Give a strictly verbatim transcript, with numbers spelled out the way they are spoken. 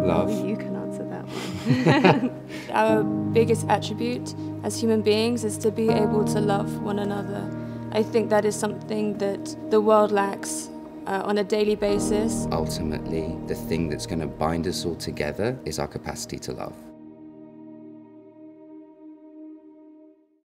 Love. Oh, you can answer that one. Our biggest attribute as human beings is to be able to love one another. I think that is something that the world lacks uh, on a daily basis. Ultimately, the thing that's going to bind us all together is our capacity to love.